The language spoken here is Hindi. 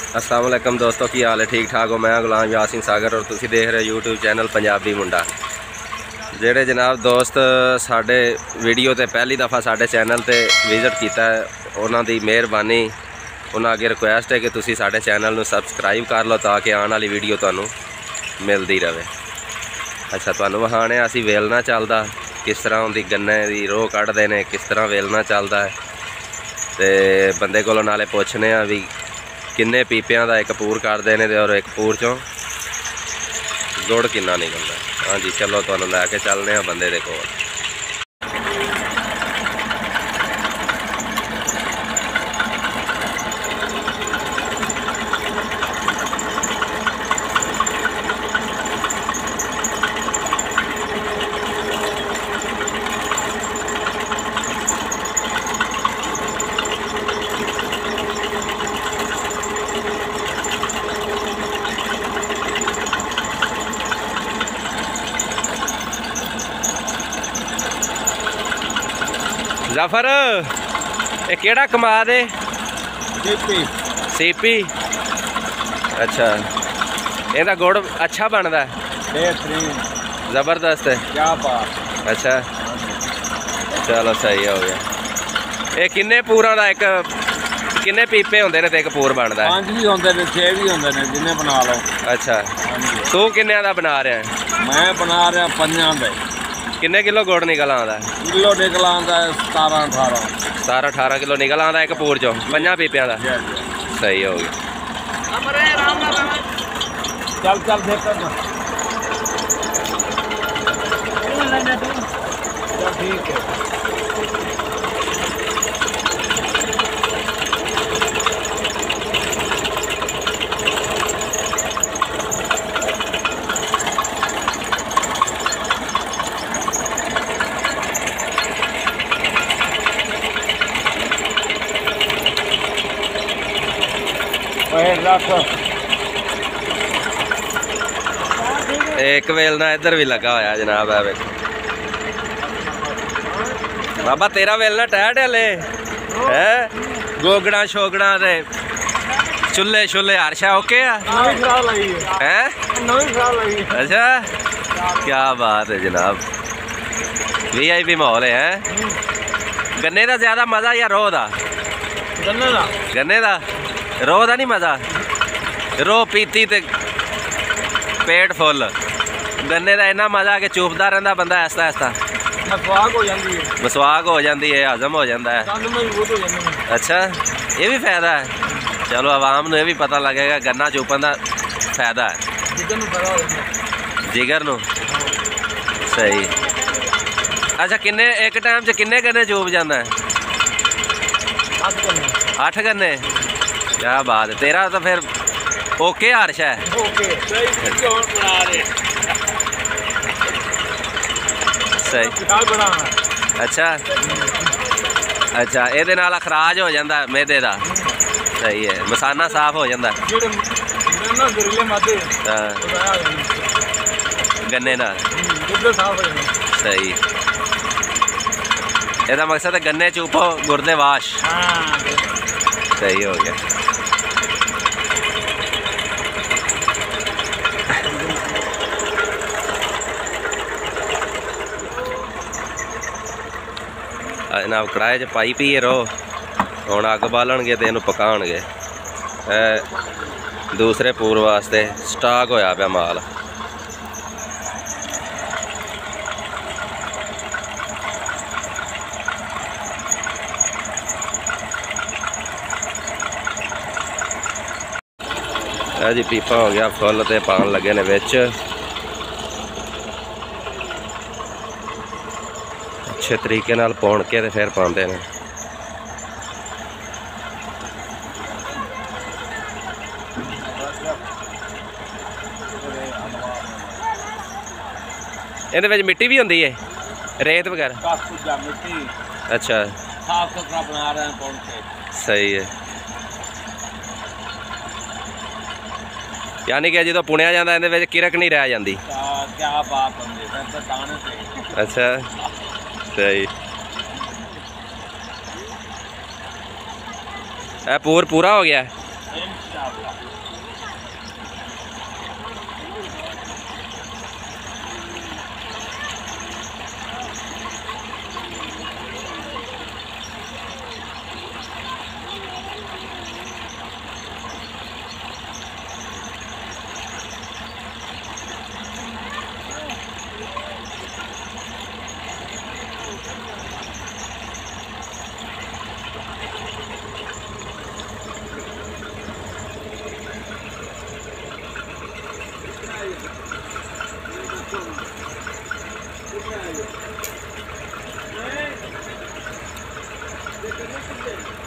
अस्सलाम वालेकुम दोस्तों, की हाल है? ठीक ठाक हो? मैं गुलाम यासिन सागर और तुसी देख रहे हो यूट्यूब चैनल पंजाबी मुंडा। जेड़े जनाब दोस्त साडे वीडियो ते पहली दफ़ा साडे चैनल ते विजिट किया है, उन्हां दी मेहरबानी। उन्हां अगे रिक्वेस्ट है कि तुसी साडे चैनल नूं सबसक्राइब कर लो ताकि आने वाली वीडियो तुहानूं मिलती रहे। अच्छा, तुहानूं विखाने असी वेलना चलदा किस तरह उनकी गन्ने की रोह कढ़दे ने, किस तरह वेलना चलदा है। तो बंदे कोलों नाले पुछने आ भी किन्ने पीपियां का एक पूर करते हैं और एक पूर चों गुड़ किन्ना निकलता। हाँ जी, चलो तुहानूं लैके चलने आ बंदे दे कोल। जाफर ये केड़ा कमाद है? सीपी। अच्छा, ਇਹਦਾ गुड़ अच्छा बनता है? जबरदस्त है। क्या बात। अच्छा, चलो सही हो गया। ये किन्ने पूरा का एक किन्ने पीपे होंगे ने ते एक पूर बनता है? 5 भी होंगे ने, 6 भी होंगे ने, जिन्ने बना लो। अच्छा, तू किन्ने का बना रहा है? मैं बना रहा 5 का। किन्ने किलो गुड़ निकल आता है? किलो निकल आता है 17-18 किलो निकल आता एक पूर चो 5 पीपिया का। सही हो गया। चल चल देख ठीक है। एक वेलना इधर भी लगा होया जनाब है। बाबा तेरा वेलना टाइट हले है? गोगड़ा शोगड़ा दे चुल्ले शुल्ले हर शा ओके है? अच्छा, क्या बात है जनाब, VIP माहौल है। गन्ने का ज्यादा मजा या रोह का? गन्ने का। रोह का नहीं मजा? रोह पीती ते पेट फुल, गन्ने का इन्ना मजा कि चुपदा रहा बंदा ऐसा ऐसा मसवाक हो जाती है, हजम हो जाता है। अच्छा, ये भी फायदा है। चलो आवाम ने भी पता लगेगा गन्ना चुपन का फायदा है जिगर नू। सही। अच्छा, किन्ने एक टाइम च किन्ने गन्ने चूप जाता है? 8 गन्ने। क्या बात है, तेरा तो फिर ओके हर्ष है। सही। अच्छा अच्छा, ये अखराज हो जाता मैदे का। सही है, मसाना साफ हो जाता गन्ने ना। सही। ਇਹਦਾ मकसद है गन्ने चूपो गुर्दे वाश। सही हो गया। जनाब कढ़ाए च पाई पीए रहो, हुण अग बालणगे ते इहनूं पकाणगे। दूसरे पूर वास्ते स्टाक होया पिया माल। जी पीपा हो गया फुल ते पान लगे ने विच। अच्छे तरीके नाल पौन के ते फिर पाते हैं। इहदे विच मिट्टी भी होंदी है, रेत वगैरह? अच्छा, साफ सुथरा बना रहे हैं पौन के। सही है। यानी कि जो पुणिया जाता है किरक नहीं रह जाती। क्या बात है। अच्छा, सही। पूर पूरा हो गया? इंशाअल्लाह। Hey!